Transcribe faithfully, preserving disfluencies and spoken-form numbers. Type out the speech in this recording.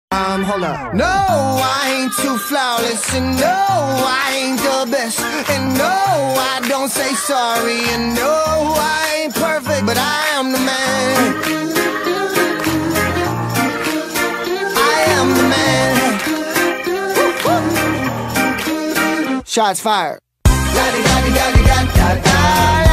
Um, hold up. No, I ain't too flawless, and no, I ain't the best, and no, I don't say sorry, and no, I ain't perfect, but I am the man. I am the man. Shots fired. Da -da -da -da -da -da -da -da.